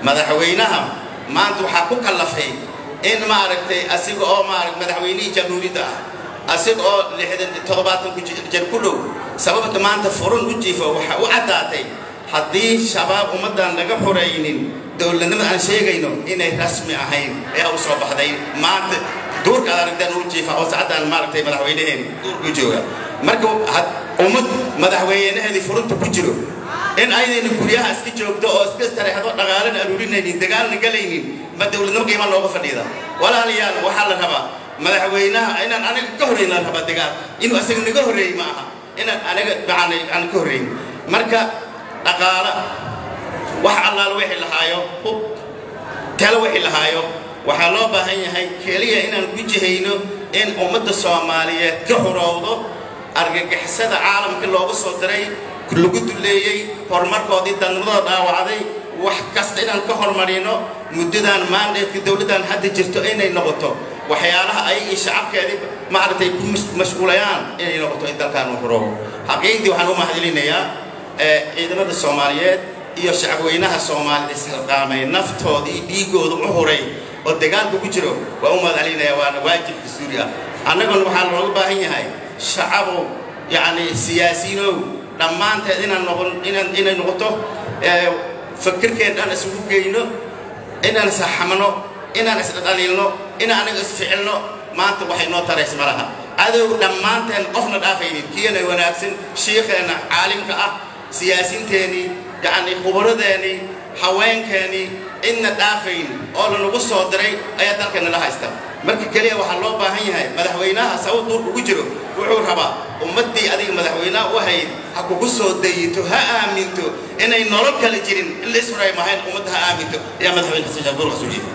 madaxweynaha maanta waxa ku kalafay in maaragtay asiga oo madaxweynihii jamhuuriyadda asiga oo 67 jeer ku dhow sababta maanta furun u jiifo waxa u cadaatay haddii shabaab ummadan laga xoreynin dawladnimada aan sheegayno inay rasmi ahayn ee u soo baxday maanta doorka aragdan u jiifa oo saacadaan maaragtay madaxweynaheen doorku jooga marka ummad madaxweynaheedii furunta ku jiro in aydan guryaha iska joogto oo iska tareexdo dhaqaalan aruurinaynin dagaalna galaynin ma dawladnimo qiimo looga fadhiida walaalayaal waxa la rabaa madaxweynaha inaan aniga ka horeeyna raba dagaal inuu asaga naga horeey ma aha inaan aniga bacaan aan ka horeey marka dhaqaala wax allaal wixii lahaayo hub tala wixii lahaayo waxa loo baahan yahay kaliya inaan ku jihayno in ummadda Soomaaliyeed ka horowdo argagixisada caalamka looga soo diray lagu duleeyay horumarkoodii danmadooda dhaawacday wax kasta inaan ka hormarino muddadan maandeedka dawladdan hadda jirto inay noqoto waxyaalaha ay shacabkeedii maaragtay ku mashquulayaan inay noqoto in dalkan uu horo xaqiiqdii waxaan u mahadcelinayaa ciidamada Soomaaliyeed iyo shacabweynaha Soomaaliyeed isxilqaamay naftoodii dhiigooda u horay oo dagaalku ku jiro waa u mahadcelinayaa waana waajib dastuuri ah annaguna waxaa looga baahan yahay shacabo yani siyaasiyiino dhammaanteed inay noqoto fikirkeed aan isugu geyno inaan saxamno inaan isdhaliilno inaan isficilno maanta waxay noo tareys malaha adow dhammaanteen qofna dhaafaynin kiyana wanaagsan sheekheena caalimka ah siyaasiinteeni yani khubaradeeni haweenkeeni inna dhaafayn oo lagu soo diray ayaa dalkana la haysta marka kaliya waxa loo baahan yahay madaxweynaha sabab uu ugu jiro wuxuu rabaa ummadii adiga madaxweynaha u hayd ha kugu soo dayito ha aaminto inay nolol kala jirin in la isray maahayn ummadda ha aaminto ya madaxweynaha soo